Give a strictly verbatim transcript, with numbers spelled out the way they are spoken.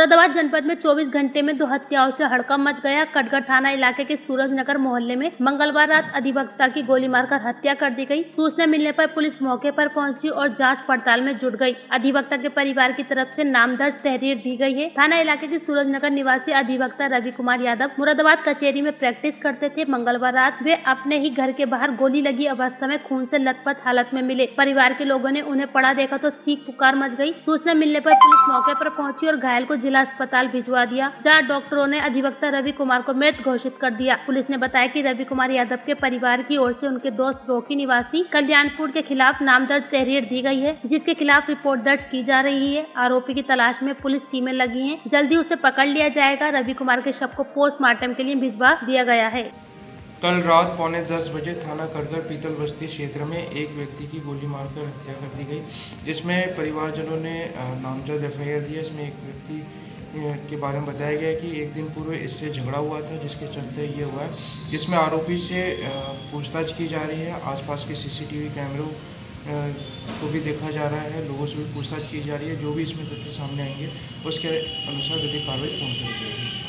मुरादाबाद जनपद में चौबीस घंटे में दो हत्याओं से हड़कंप मच गया। कटघर थाना इलाके के सूरजनगर मोहल्ले में मंगलवार रात अधिवक्ता की गोली मारकर हत्या कर दी गई। सूचना मिलने पर पुलिस मौके पर पहुंची और जांच पड़ताल में जुट गई। अधिवक्ता के परिवार की तरफ से नाम दर्ज तहरीर दी गई है। थाना इलाके के सूरजनगर निवासी अधिवक्ता रवि कुमार यादव मुरादाबाद कचेरी में प्रैक्टिस करते थे। मंगलवार रात वे अपने ही घर के बाहर गोली लगी अवस्था में खून से लथपथ हालत में मिले। परिवार के लोगों ने उन्हें पड़ा देखा तो चीख पुकार मच गई। सूचना मिलने पर पुलिस मौके पर पहुंची और घायल को जिला अस्पताल भिजवा दिया, जहां डॉक्टरों ने अधिवक्ता रवि कुमार को मृत घोषित कर दिया। पुलिस ने बताया कि रवि कुमार यादव के परिवार की ओर से उनके दोस्त रोकी निवासी कल्याणपुर के खिलाफ नाम दर्ज तहरीर दी गई है, जिसके खिलाफ रिपोर्ट दर्ज की जा रही है। आरोपी की तलाश में पुलिस टीमें लगी हैं। जल्दी उसे पकड़ लिया जाएगा। रवि कुमार के शव को पोस्टमार्टम के लिए भिजवा दिया गया है। कल रात पौने दस बजे थाना कटघर पीतल बस्ती क्षेत्र में एक व्यक्ति की गोली मारकर हत्या कर दी गई, जिसमें परिवारजनों ने नामजद एफ आई आर दिया। इसमें एक व्यक्ति के बारे में बताया गया कि एक दिन पूर्व इससे झगड़ा हुआ था, जिसके चलते ये हुआ है, जिसमें आरोपी से पूछताछ की जा रही है। आसपास के सीसीटीवी कैमरों को भी देखा जा रहा है, लोगों से भी पूछताछ की जा रही है। जो भी इसमें तथ्य सामने आएंगे उसके अनुसार विधिक कार्रवाई पूर्ण की जाएगी।